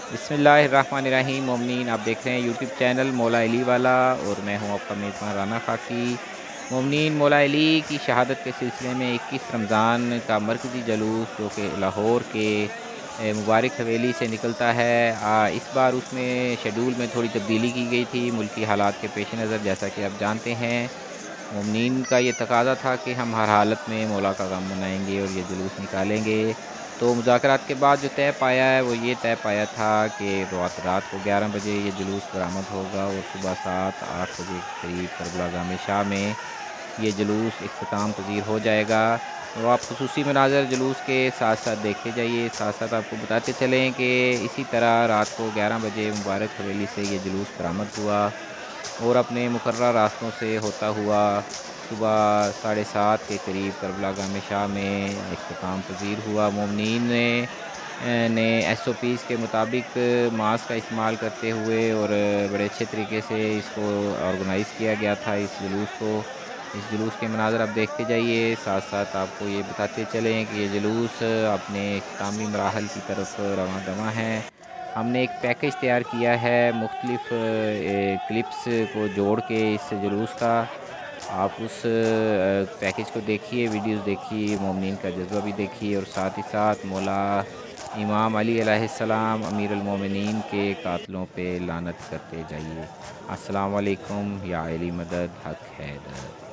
बिस्मिल्लाहिर्रहमानिर्रहीम। मोमिनीन, आप देख रहे हैं यूट्यूब चैनल मौला अली वाला और मैं हूं आपका मेज़बान राना खाकी। मोमिनीन, मौला अली की शहादत के सिलसिले में 21 रमज़ान का मरकज़ी जलूस जो कि लाहौर के मुबारक हवेली से निकलता है। इस बार उसमें शेड्यूल में थोड़ी तब्दीली की गई थी मुल्की हालात के पेश नज़र। जैसा कि आप जानते हैं, मोमिनीन का ये तकाज़ा था कि हम हर हालत में मौला का गम मनाएंगे और ये जुलूस निकालेंगे। तो मुज़ाकरात के बाद जो तय पाया है वो ये तय पाया था कि रात रात को 11 बजे ये जुलूस बरामद होगा और सुबह 7-8 बजे के करीब करबला जामे शाह में ये जुलूस इख्तिताम पज़ीर हो जाएगा। तो आप खुसूसी मनाज़र जुलूस के साथ साथ देखते जाइए। साथ साथ आपको बताते चलें कि इसी तरह रात को 11 बजे मुबारक हवेली से ये जुलूस बरामद हुआ और अपने मुकर्रर रास्तों से होता हुआ सुबह 7:30 के करीब करबला गामे शाह में इख्तिताम पज़ीर हुआ। मोमिनीन ने एसओपीज़ के मुताबिक मास्क का इस्तेमाल करते हुए और बड़े अच्छे तरीके से इसको ऑर्गेनाइज़ किया गया था इस जुलूस को। इस जुलूस के मनाज़र आप देखते जाइए। साथ साथ आपको ये बताते चलें कि ये जुलूस अपने इख्तितामी मराहल की तरफ रवां दवां है। हमने एक पैकेज तैयार किया है मुख्तलिफ़ क्लिप्स को जोड़ के इस जुलूस का। आप उस पैकेज को देखिए, वीडियोज़ देखिए, मोमिनीन का जज़्बा भी देखिए और साथ ही साथ मौला इमाम अली अलैहिस्सलाम अमीरुल मोमिनीन के कातलों पे लानत करते जाइए। अस्सलाम वालेकुम। या अली मदद हक़ हैदर।